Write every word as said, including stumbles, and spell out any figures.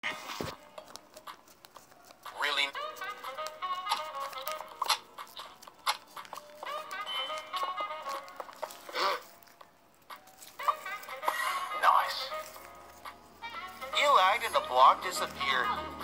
Really? Nice. You lagged and the block disappeared.